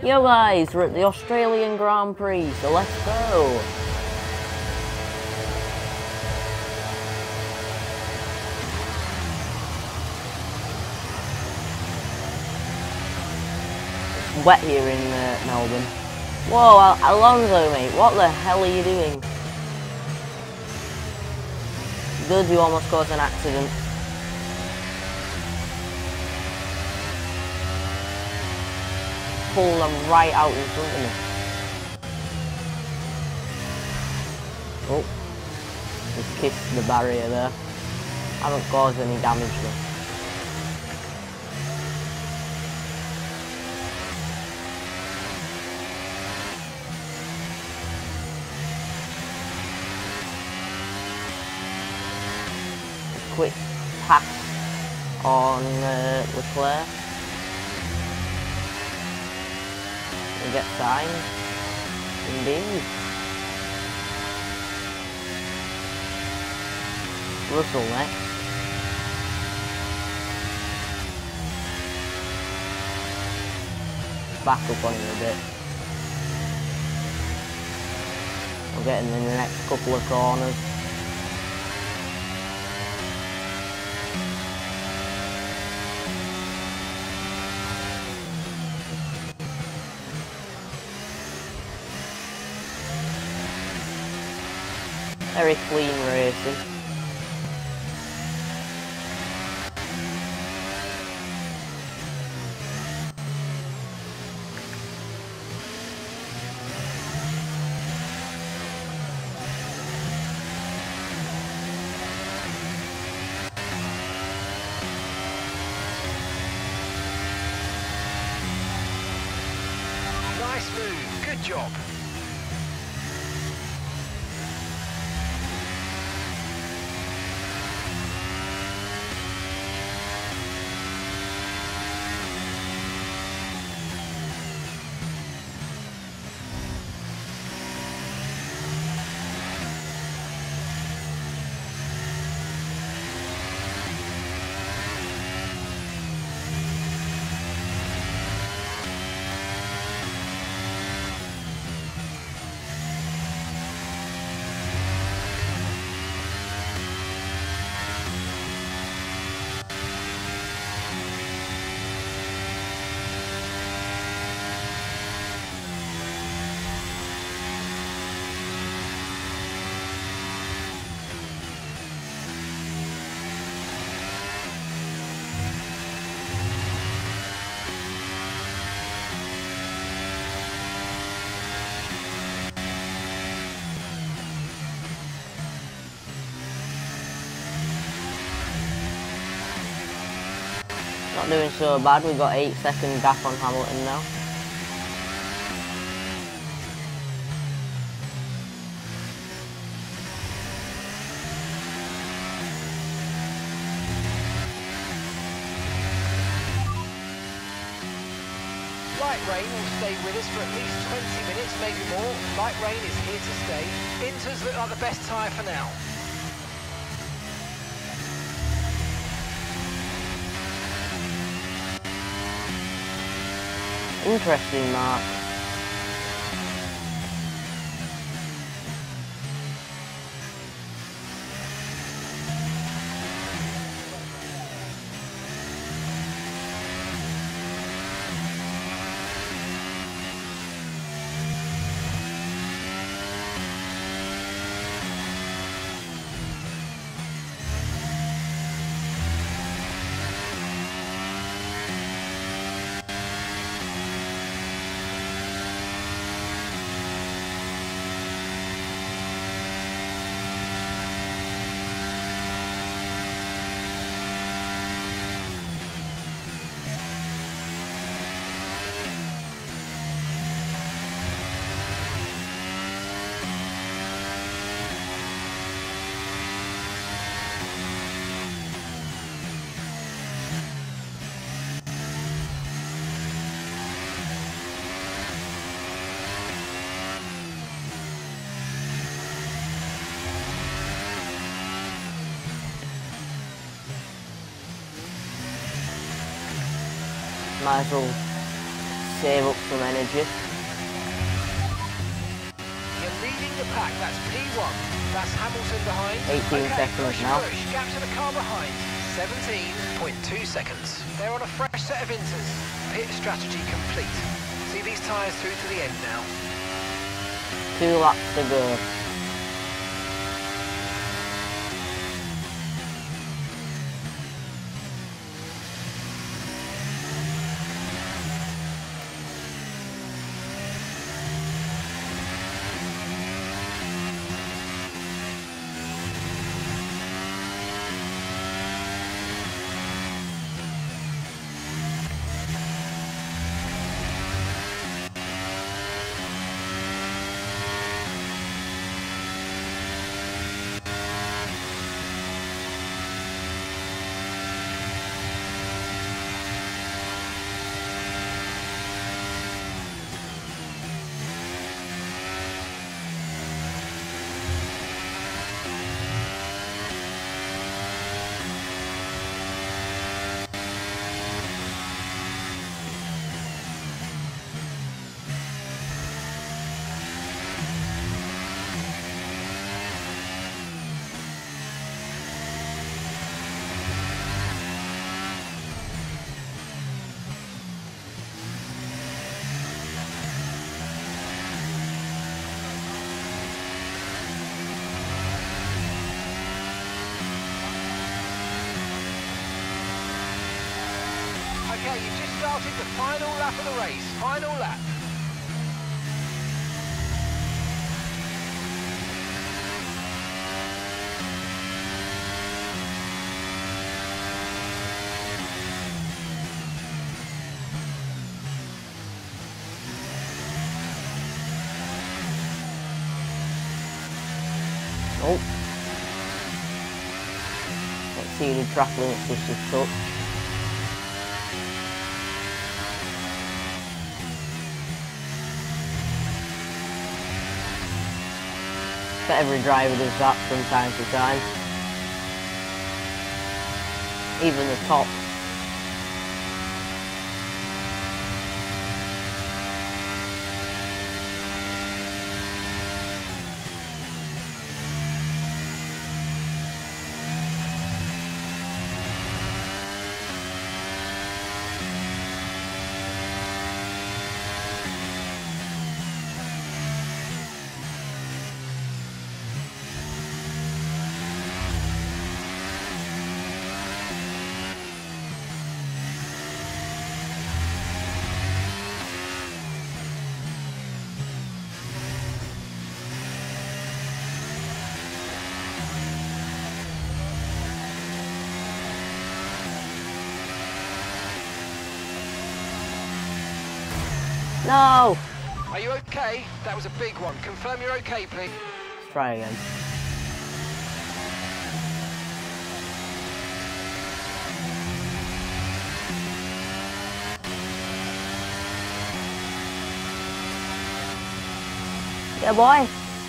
Yo guys, we're at the Australian Grand Prix, so let's go! It's wet here in Melbourne. Whoa, Alonso mate, what the hell are you doing? Good, you almost caused an accident. Pull them right out in front of me. Oh, just kissed the barrier there. Haven't caused any damage though. A quick pass on Leclerc. We get signed. Indeed. Russell next. Back up on him a bit. We'll get him in the next couple of corners. Very clean racing. Nice move, good job. Not doing so bad, we've got 8-second gap on Hamilton now. Light rain will stay with us for at least 20 minutes, maybe more. Light rain is here to stay. Inters look like the best tyre for now. Interesting, Mark. Might as well save up some energy. You're leading the pack, that's P1. That's Hamilton behind. 18 seconds now. Push, gap to the car behind. 17.2 seconds. They're on a fresh set of inters. Pit strategy complete. See these tyres through to the end now. 2 laps to go. Okay, you've just started the final lap of the race. Final lap. Oh. Let's see the track limits this is took. But every driver does that from time to time. Even the top. No! Are you okay? That was a big one. Confirm you're okay, please. Let's try again. Yeah, boy.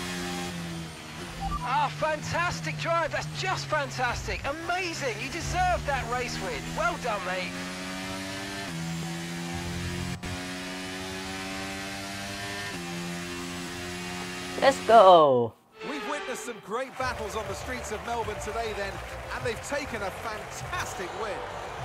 Ah, fantastic drive. That's just fantastic. Amazing. You deserve that race win. Well done, mate. Let's go. We've witnessed some great battles on the streets of Melbourne today then, and they've taken a fantastic win.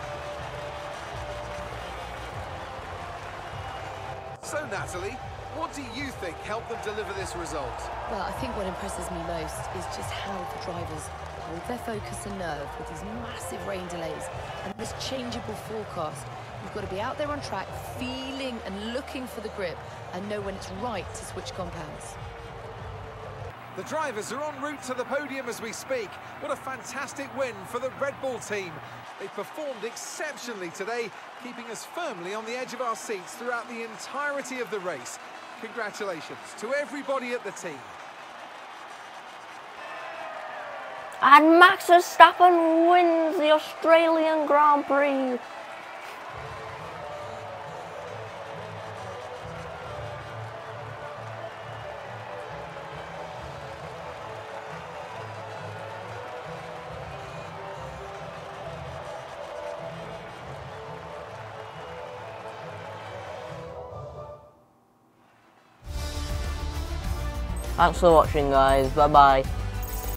So Natalie, what do you think helped them deliver this result? Well, I think what impresses me most is just how the drivers hold their focus and nerve with these massive rain delays and this changeable forecast. You've got to be out there on track, feeling and looking for the grip and know when it's right to switch compounds. The drivers are en route to the podium as we speak. What a fantastic win for the Red Bull team. They performed exceptionally today, keeping us firmly on the edge of our seats throughout the entirety of the race. Congratulations to everybody at the team. And Max Verstappen wins the Australian Grand Prix. Thanks for watching, guys. Bye bye.